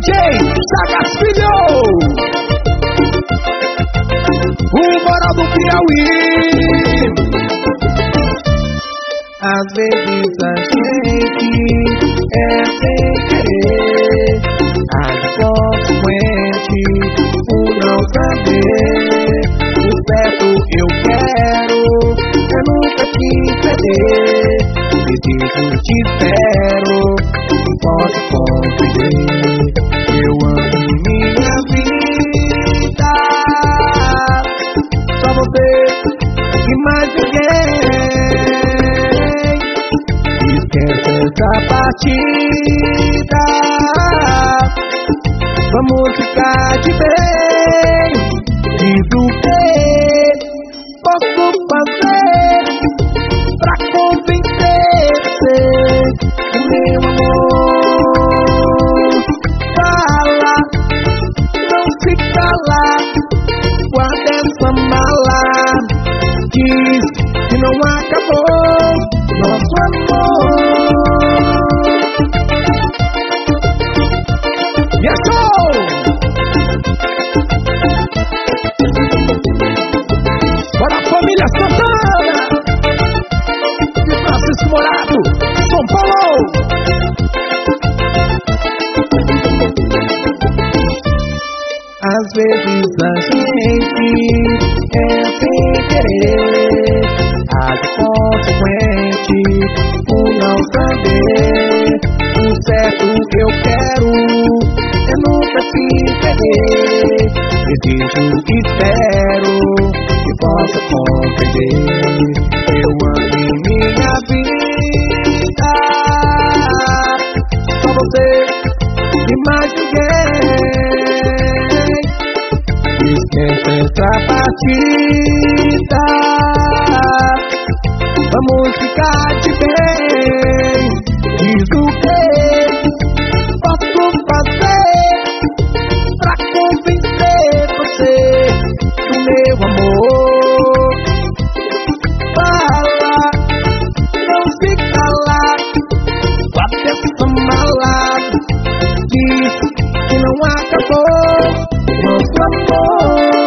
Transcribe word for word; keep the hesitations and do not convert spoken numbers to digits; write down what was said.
J Sagas Filho, o moral do Piauí. Às vezes a gente é sem querer, age consequente por não saber. O certo eu quero, eu nunca te perder. Me digo, te espero, posso compreender. Eu amo minha vida, só você e mais ninguém. Esquece essa partida, vamos ficar de bem. Diz o que posso fazer pra convencer você, meu amor. Fala, não se cala, guarda essa mala. Diz que não acabou nosso amor. Yes, oh! Bora, família Santana de Francisco Morado, São Paulo. Às vezes a gente é sem querer, age consequente por não saber. O certo eu quero, eu nunca te perder. Desejo e espero que possa compreender. Eu amo em minha vida, só você e mais ninguém. Esquece essa partida, vamos ficar de bem. Diz o que posso fazer pra convencer você do meu amor. Fala, não se cala, guarda essa mala. Diz que não acabou nosso amor.